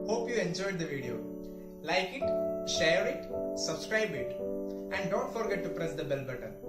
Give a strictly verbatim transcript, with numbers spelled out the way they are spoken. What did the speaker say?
Hope you enjoyed the video. Like it, share it, subscribe it, and don't forget to press the bell button.